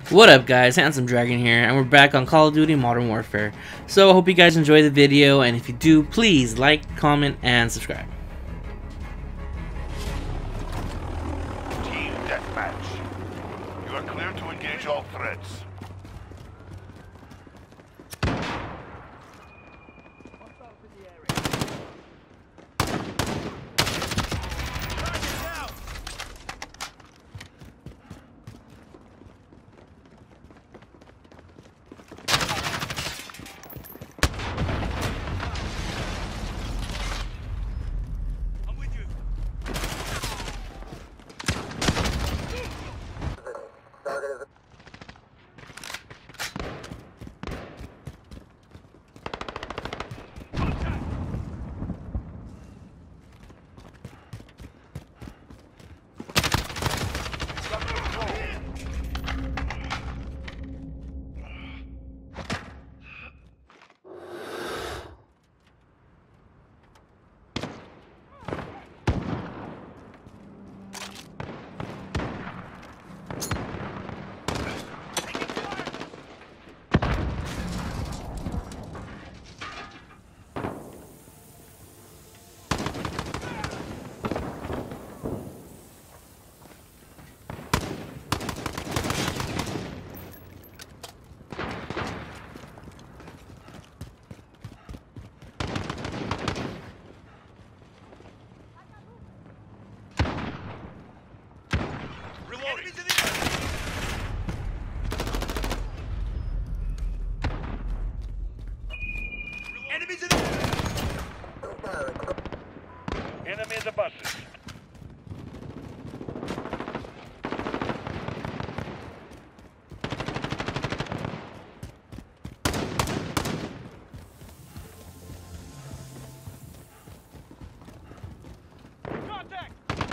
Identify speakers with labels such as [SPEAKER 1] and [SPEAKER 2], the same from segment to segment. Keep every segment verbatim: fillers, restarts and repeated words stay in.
[SPEAKER 1] What up guys, Handsome Dragon here, and we're back on Call of Duty Modern Warfare. So I hope you guys enjoy the video, and if you do, please like, comment, and subscribe.
[SPEAKER 2] Team deathmatch. You are clear to engage all threats.
[SPEAKER 3] Enemies in the Enemy in the buses. Contact!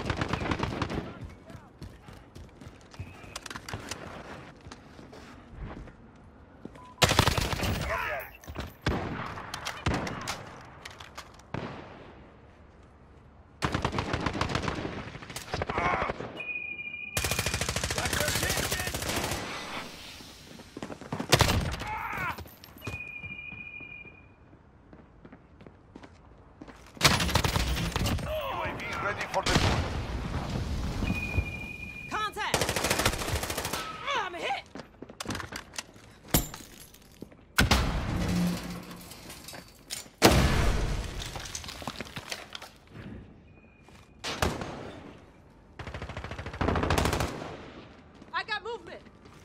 [SPEAKER 2] Ready for the
[SPEAKER 4] Contact! I'm hit! I got movement!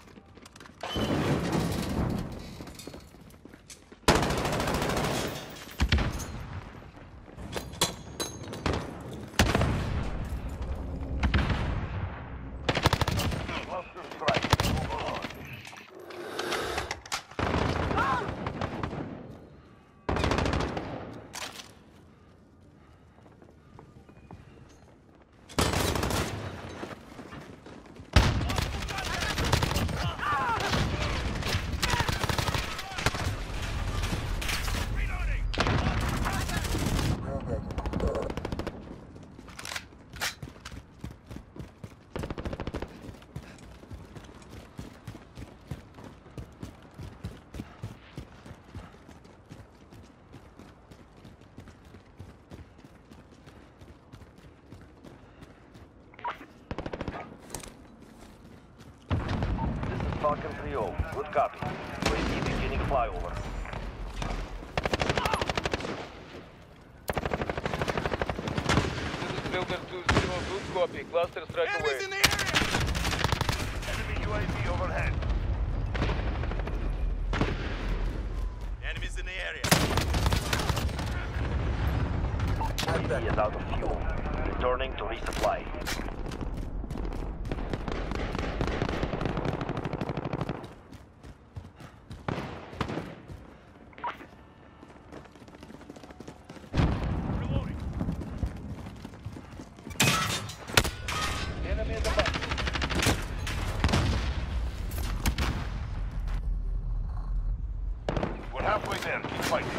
[SPEAKER 3] Falcon three oh, good copy. U A V beginning flyover.
[SPEAKER 5] This is Builder two zero, good copy. Cluster strike away.
[SPEAKER 2] Enemies in the area! Enemy U A V overhead. Enemies in the area.
[SPEAKER 3] U A V is out of fuel. Returning to resupply.
[SPEAKER 5] Enemy in the bus.
[SPEAKER 2] We're halfway there. Keep fighting.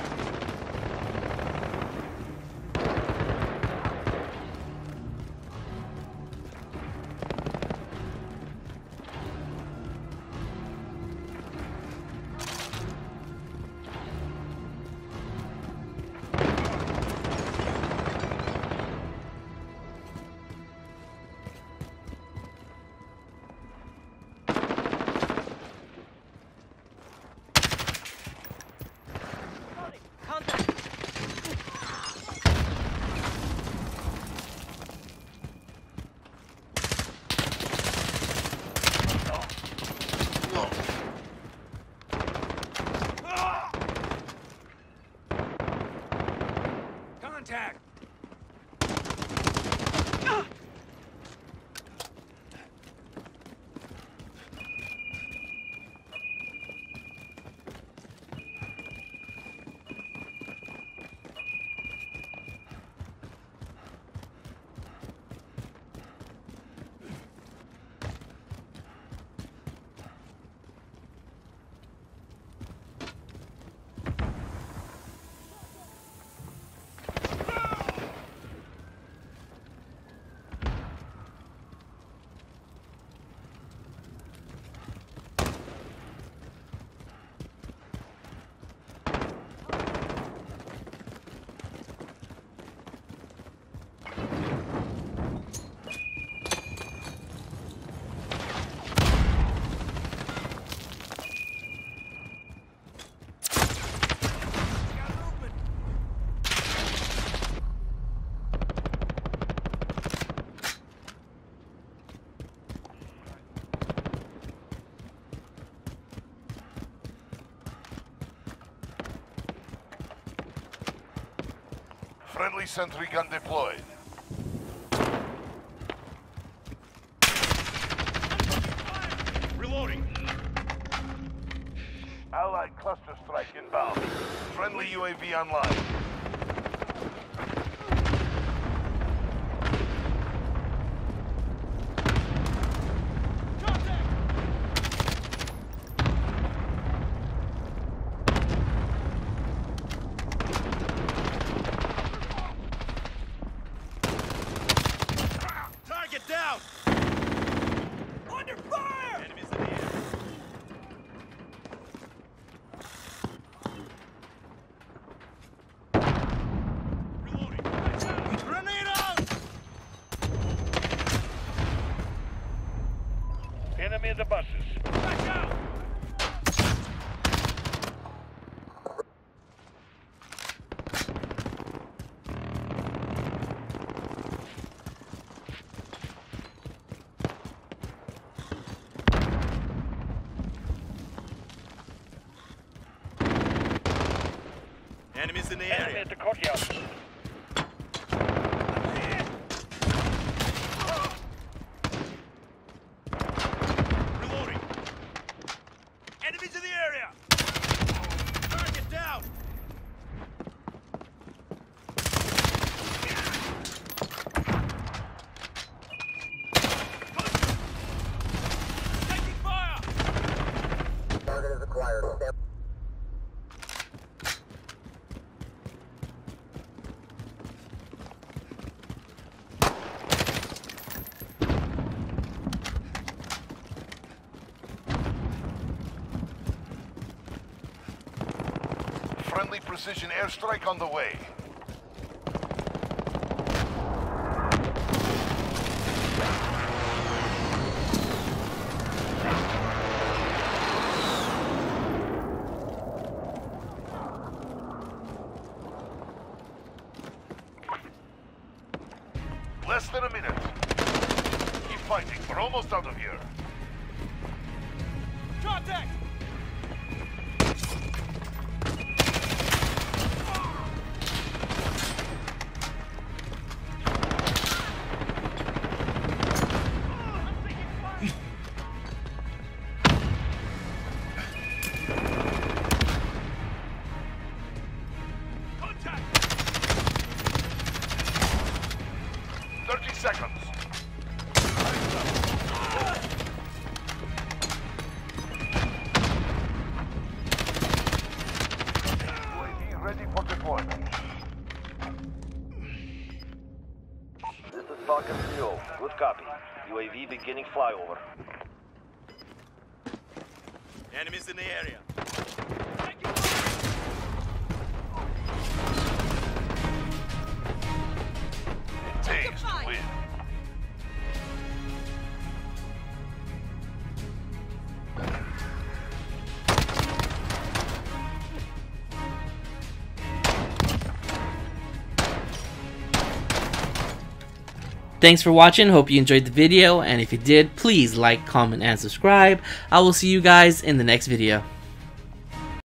[SPEAKER 2] Friendly sentry gun deployed. Reloading. Allied cluster strike inbound. Friendly U A V online. Target down! Under fire! Enemies in the air. Reloading. Grenade out! Enemy in the buses. Back out! Enemies in the area. Enemy at the courtyard. Reloading. Enemies in the area. Target down. Taking fire.
[SPEAKER 3] Target is acquired.
[SPEAKER 2] Friendly precision airstrike on the way. Less than a minute. Keep fighting. We're almost out of here.
[SPEAKER 4] Contact!
[SPEAKER 2] thirty seconds. U A V ready for deployment.
[SPEAKER 3] This is Falcon three oh. Good copy. U A V beginning flyover.
[SPEAKER 5] Enemies in the area.
[SPEAKER 2] Taste win.
[SPEAKER 1] Thanks for watching, hope you enjoyed the video, and if you did, please like, comment, and subscribe. I will see you guys in the next video.